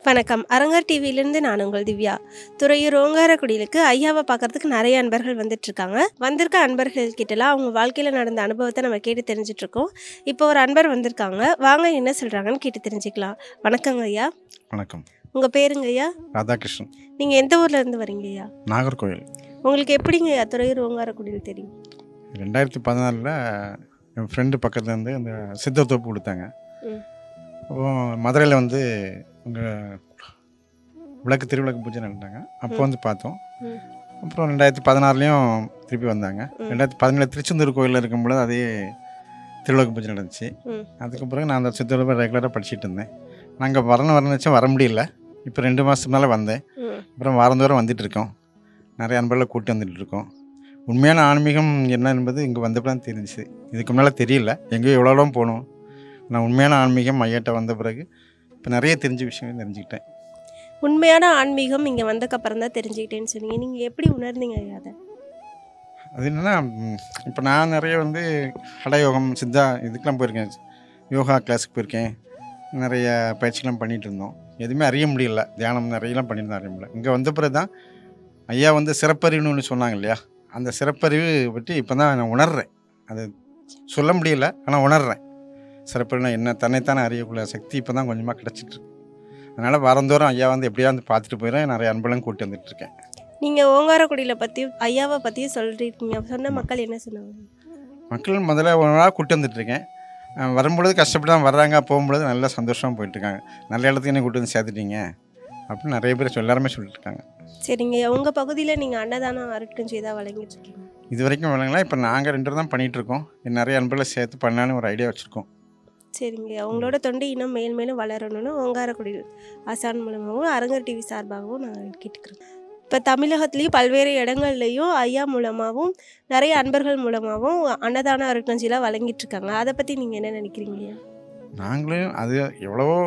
வணக்கம். அரங்கர் டிவியிலிருந்து நான் உங்கள் திவ்யா. துறையூர் ஓங்காரக்குடியிலுக்கு ஐயாவை பார்க்கறதுக்கு நிறைய அன்பர்கள் வந்துட்டுருக்காங்க. வந்திருக்க அன்பர்கள் கிட்டலாம் அவங்க வாழ்க்கையில் நடந்த அனுபவத்தை நம்ம கேட்டு தெரிஞ்சிட்ருக்கோம். இப்போ ஒரு அன்பர் வந்திருக்காங்க. வாங்க என்ன சொல்கிறாங்கன்னு கேட்டு தெரிஞ்சுக்கலாம். வணக்கங்க ஐயா. வணக்கம். உங்கள் பேருங்க ஐயா? ராதாகிருஷ்ணன். நீங்கள் எந்த ஊர்லேருந்து வரீங்க ஐயா? நாகர்கோவில். உங்களுக்கு எப்படிங்க ஐயா துறையூர் ஓங்காரக்குடியில் தெரியும்? 2014 என் ஃப்ரெண்டு பக்கத்துலேருந்து அந்த சித்தர் தோப்பு கொடுத்தாங்க. அப்போது மதுரையில் வந்து உங்கள் திருவிளக்கு பூஜை நடந்தாங்க. அப்போ வந்து பார்த்தோம். அப்புறம் 2016 திருப்பி வந்தாங்க. 2017 திருச்செந்தூர் கோயிலில் இருக்கும்பொழுது அதே திருவிளக்கு பூஜை நடந்துச்சு. அதுக்கு பிறகு நான் அந்த சித்தர் தோப்பை ரெகுலராக படிச்சுட்டு இருந்தேன். நாங்கள் வரணும் வச்சா வர முடியல. இப்போ 2 மாதத்துக்கு மேலே வந்தேன். அப்புறம் வாரந்தோறும் வந்துட்டுருக்கோம். நிறைய அன்பர்களை கூட்டி வந்துட்டுருக்கோம். உண்மையான ஆன்மீகம் என்ன என்பது இங்கே வந்தப்போ தான் தெரிஞ்சிச்சு. இதுக்கு முன்னால் தெரியல. எங்கேயோ எவ்வளோ போகணும். நான் உண்மையான ஆன்மீகம் ஐயாட்ட வந்த பிறகு இப்போ நிறைய தெரிஞ்ச விஷயம் தெரிஞ்சுக்கிட்டேன். உண்மையான ஆன்மீகம் இங்கே வந்தக்கப்புறம் தான் தெரிஞ்சுக்கிட்டேன்னு சொன்னீங்க. நீங்கள் எப்படி உணர்ந்தீங்க ஐயா அதை? அது என்னென்னா, இப்போ நான் நிறைய வந்து ஹடயோகம் சித்தா இதுக்கெலாம் போயிருக்கேன். யோகா கிளாஸுக்கு போயிருக்கேன். நிறைய பயிற்சிகள்லாம் பண்ணிகிட்டு இருந்தோம். எதுவுமே அறிய முடியல. தியானம் நிறையலாம் பண்ணியிருந்தோம், அறிய முடியல. இங்கே வந்த பிறகு தான் ஐயா வந்து சிறப்பறிவுன்னு ஒன்று சொன்னாங்க இல்லையா, அந்த சிறப்பறிவு பற்றி இப்போ தான் நான் உணர்கிறேன். அது சொல்ல முடியல, ஆனால் உணர்கிறேன். சிறப்பறிவுனா என்ன, தன்னைத்தானே அறியக்குள்ள சக்தி இப்போ தான் கொஞ்சமாக கிடச்சிட்ருக்கு. அதனால் வாரந்தோறும் ஐயா வந்து எப்படியா வந்து பார்த்துட்டு போயிடும். நிறைய அன்பெல்லாம் கூட்டி வந்துட்டுருக்கேன். நீங்கள் ஓங்காரக்குடியில் பற்றியும் ஐயாவை பற்றியும் சொல்லியிருக்கீங்க. சொன்ன மக்கள் என்ன சொன்னாங்க? மக்கள் முதல்ல ஒரு நாள் கூட்டி வந்துட்டுருக்கேன். வரும்பொழுது கஷ்டப்பட்டு தான் வர்றாங்க, போகும்பொழுது நல்லா சந்தோஷமாக போயிட்டுருக்காங்க. நல்ல இடத்துக்கு என்ன கூட்டி வந்து சேர்த்துட்டீங்க அப்படின்னு நிறைய பேர் எல்லாருமே சொல்லிட்டுருக்காங்க. சரிங்க. உங்கள் பகுதியில் நீங்கள் அன்னதானம் அருட்கஞ்சி தான் வழங்கிட்டுருக்கீங்க? இது வரைக்கும் வழங்கலாம். இப்போ நாங்கள் 2 தான் பண்ணிகிட்ருக்கோம். நிறைய அன்பர்களை சேர்த்து பண்ணலான்னு ஒரு ஐடியா வச்சுருக்கோம். சரிங்க. அவங்களோட தொண்டு இன்னும் மேல் மேலும் வளரணும்னு ஓங்காரக்குடியில் ஆசான் மூலமாகவும் அரங்கர் டிவி சார்பாகவும் நான் கேட்டுக்கிறேன். இப்போ தமிழகத்துலேயும் பல்வேறு இடங்கள்லையும் ஐயா மூலமாகவும் நிறைய அன்பர்கள் மூலமாகவும் அன்னதான அருட்கஞ்சிலாம் வழங்கிட்டுருக்காங்க. அதை பற்றி நீங்கள் என்ன நினைக்கிறீங்க? நாங்களும் அது எவ்வளவோ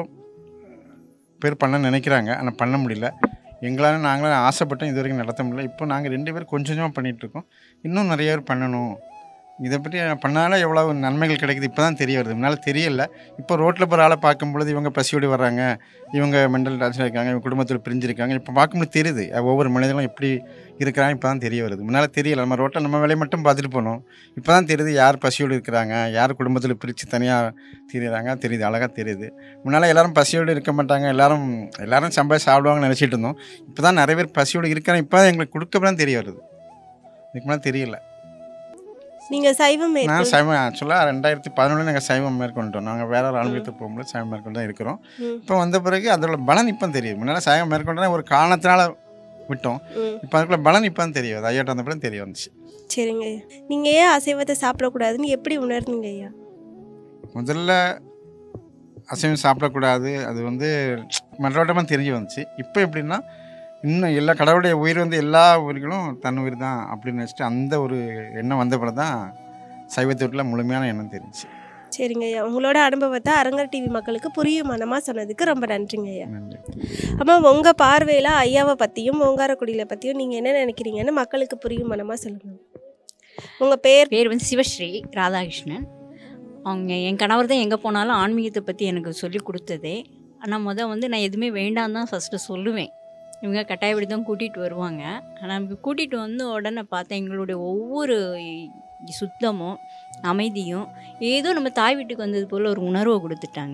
பேர் பண்ண நினைக்கிறாங்க, ஆனால் பண்ண முடியல. எங்களால் நாங்களும் ஆசைப்பட்டோம், இது வரைக்கும் நடத்த முடியல. இப்போ நாங்கள் 2 பேர் கொஞ்சம் கொஞ்சமாக பண்ணிகிட்ருக்கோம். இன்னும் நிறைய பேர் பண்ணணும். இதை பற்றி பண்ணாலும் எவ்வளோ நன்மைகள் கிடைக்குது இப்போ தான் தெரிய வருது. முன்னால் தெரியல. இப்போ ரோட்டில் போகிற ஆளை பார்க்கும்பொழுது இவங்க பசியோடு வர்றாங்க, இவங்க மெண்டல் டார்ச்சர் இருக்காங்க, இவங்க குடும்பத்தில் பிரிஞ்சிருக்காங்க. இப்போ பார்க்கும்போது தெரியுது ஒவ்வொரு மனிதர்களும் எப்படி இருக்கிறாங்க. இப்போ தான் தெரிய வருது. முன்னால் தெரியல. நம்ம ரோட்டில் நம்ம வேலையை மட்டும் பார்த்துட்டு போனோம். இப்போ தான் தெரியுது யார் பசியோடு இருக்கிறாங்க, யார் குடும்பத்தில் பிரித்து தனியாக தெரியுறாங்க. தெரியுது, அழகாக தெரியுது. முன்னால் எல்லோரும் பசியோடு இருக்க மாட்டாங்க, எல்லோரும் சம்பாதி சாப்பிடுவாங்கன்னு நினச்சிட்டு இருந்தோம். இப்போ தான் நிறைய பேர் பசியோடு இருக்கிறாங்க. இப்போ தான் எங்களுக்கு கொடுக்கப்பதான் தெரிய வருது. இதுக்கு முன்னாடி தெரியல. நீங்கள் சைவம்? நான் சைவம் ஆக்சுவலாக 2011 நாங்கள் சைவம் மேற்கொண்டோம். நாங்கள் வேற ஒரு ஆன்மீகத்துக்கு போகும்போது சைவம் மேற்கொண்டு தான் இருக்கிறோம். இப்போ வந்த பிறகு அதோட பலன் இப்போ தெரியுது. முன்னால் சைவம் மேற்கொண்டா ஒரு காரணத்தினால விட்டோம். இப்போ அதுக்குள்ள பலன் இப்போ தான் தெரியும். ஐயாட்ட வந்த பிறகு தெரிய வந்துச்சு. சரிங்க. நீங்கள் ஏன் அசைவத்தை சாப்பிடக்கூடாதுன்னு எப்படி உணர்ந்தீங்க ஐயா? முதல்ல அசைவம் சாப்பிடக்கூடாது, அது வந்து மற்றவட்டமாக தெரிஞ்சு வந்துச்சு. இப்போ எப்படின்னா, இன்னும் எல்லா கடவுளுடைய உயிர் வந்து எல்லா உயிர்களும் தன் உயிர் தான் அப்படின்னு நினச்சிட்டு அந்த ஒரு எண்ணம் வந்த பிறகு தான் சைவத்தோட்டில் முழுமையான எண்ணம் தெரிஞ்சு. சரிங்க ஐயா. உங்களோட அனுபவத்தை அரங்கர் டிவி மக்களுக்கு புரியும் மனமாக சொன்னதுக்கு ரொம்ப நன்றிங்க ஐயா. நன்றி. ஆமாம், உங்கள் பார்வையில் ஐயாவை பற்றியும் ஓங்காரக்குடியில் பற்றியும் நீங்கள் என்ன நினைக்கிறீங்கன்னு மக்களுக்கு புரியும் மனமாக சொல்லுங்கள். உங்கள் பேர் வந்து சிவஸ்ரீ ராதாகிருஷ்ணன். அவங்க என் கணவர் தான் எங்கே போனாலும் ஆன்மீகத்தை பற்றி எனக்கு சொல்லி கொடுத்ததே. ஆனால் வந்து நான் எதுவுமே வேண்டாம் தான் ஃபஸ்ட்டு சொல்லுவேன். இவங்க கட்டாயப்படி தான் கூட்டிகிட்டு வருவாங்க. ஆனால் கூட்டிகிட்டு வந்து உடனே பார்த்தேன் எங்களுடைய ஒவ்வொரு சுத்தமும் அமைதியும் ஏதோ நம்ம தாய் வீட்டுக்கு வந்தது போல் ஒரு உணர்வை கொடுத்துட்டாங்க.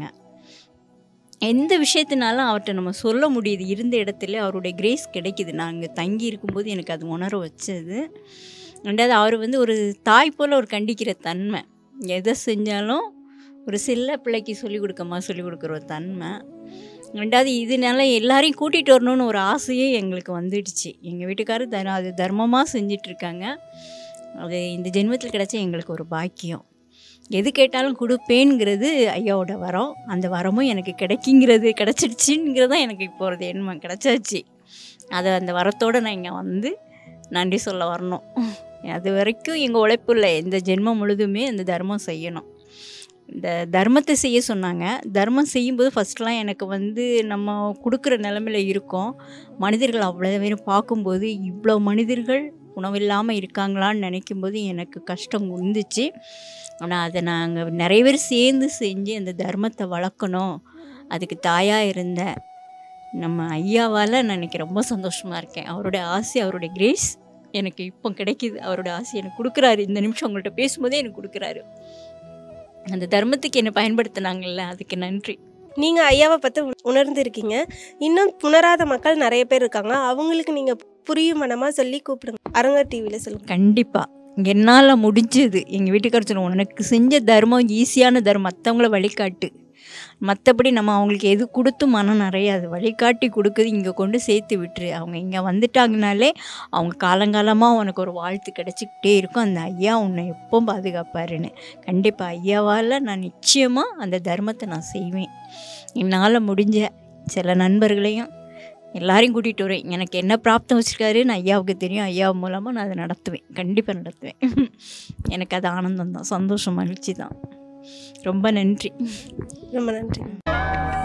எந்த விஷயத்தினாலும் அவர்கிட்ட நம்ம சொல்ல முடியுது. இருந்த இடத்துல அவருடைய கிரேஸ் கிடைக்கிது. நான் அங்கே தங்கி இருக்கும்போது எனக்கு அது உணர வச்சது. ரெண்டாவது அவர் வந்து ஒரு தாய் போல் ஒரு கண்டிக்கிற தன்மை. எதை செஞ்சாலும் ஒரு சில பிள்ளைக்கு சொல்லிக் கொடுக்குற ஒரு தன்மை. ரெண்டாவது இதனால எல்லாரையும் கூட்டிகிட்டு வரணும்னு ஒரு ஆசையே எங்களுக்கு வந்துடுச்சு. எங்கள் வீட்டுக்காரர் அது தர்மமாக செஞ்சிட்ருக்காங்க. அது இந்த ஜென்மத்தில் கிடச்ச எங்களுக்கு ஒரு பாக்கியம். எது கேட்டாலும் கொடுப்பேங்கிறது ஐயாவோட வரம். அந்த வரமும் எனக்கு கிடச்சிடுச்சுங்கிறதான் எனக்கு இப்போ ஒரு எண்ணம் கிடச்சாச்சு. அந்த வரத்தோடு நான் இங்கே வந்து நன்றி சொல்ல வரணும். அது வரைக்கும் எங்கள் உழைப்பு இல்லை, இந்த ஜென்மம் முழுதுமே அந்த தர்மம் செய்யணும். இந்த தர்மத்தை செய்ய சொன்னாங்க. தர்மம் செய்யும்போது ஃபஸ்ட்லாம் எனக்கு வந்து நம்ம கொடுக்குற நிலமையில் இருக்கோம். மனிதர்கள் அவ்வளோ பேரும் பார்க்கும்போது இவ்வளோ மனிதர்கள் உணவில்லாமல் இருக்காங்களான்னு நினைக்கும்போது எனக்கு கஷ்டம் இருந்துச்சு. ஆனால் அதை நாங்கள் நிறைய பேர் சேர்ந்து செஞ்சு அந்த தர்மத்தை வளர்க்கணும். அதுக்கு தாயாக இருந்த நம்ம ஐயாவால் நான் இன்றைக்கி ரொம்ப சந்தோஷமாக இருக்கேன். அவருடைய ஆசை, அவருடைய கிரேஸ் எனக்கு இப்போ கிடைக்கிது. அவரோட ஆசை எனக்கு கொடுக்குறாரு. இந்த நிமிஷம் உங்கள்கிட்ட பேசும்போதே எனக்கு கொடுக்குறாரு. அந்த தர்மத்துக்கு என்னை பயன்படுத்தினாங்கல்ல, அதுக்கு நன்றி. நீங்கள் ஐயாவை பற்றி உணர்ந்துருக்கீங்க. இன்னும் உணராத மக்கள் நிறைய பேர் இருக்காங்க. அவங்களுக்கு நீங்கள் புரியும் மனமாக சொல்லி கூப்பிடுங்க. அரங்கர் டிவியில் சொல்லுங்கள். கண்டிப்பாக என்னால் முடிஞ்சது. எங்கள் வீட்டுக்காரர் சொல்லுவோம், உனக்கு செஞ்ச தர்மம் ஈஸியான தர்மம், மற்றவங்கள வழிகாட்டு. மற்றபடி நம்ம அவங்களுக்கு எது கொடுத்து மனம் நிறைய அது வழிகாட்டி கொடுக்குது, இங்கே கொண்டு சேர்த்து விட்டுரு. அவங்க இங்கே வந்துட்டாங்கனாலே அவங்க காலங்காலமாக உனக்கு ஒரு வாழ்த்து கிடச்சிக்கிட்டே இருக்கும். அந்த ஐயா உன்னை எப்போ பாதுகாப்பாருன்னு. கண்டிப்பாக ஐயாவால் நான் நிச்சயமாக அந்த தர்மத்தை நான் செய்வேன். என்னால் முடிஞ்ச சில நண்பர்களையும் எல்லாரையும் கூட்டிகிட்டு வரேன். எனக்கு என்ன பிராப்தம் வச்சுருக்காருன்னு ஐயாவுக்கு தெரியும். ஐயா மூலமாக நான் அதை நடத்துவேன், கண்டிப்பாக நடத்துவேன். எனக்கு அது ஆனந்தம் தான், சந்தோஷம், மகிழ்ச்சி தான். ரொம்ப நன்றி. ரொம்ப நன்றி.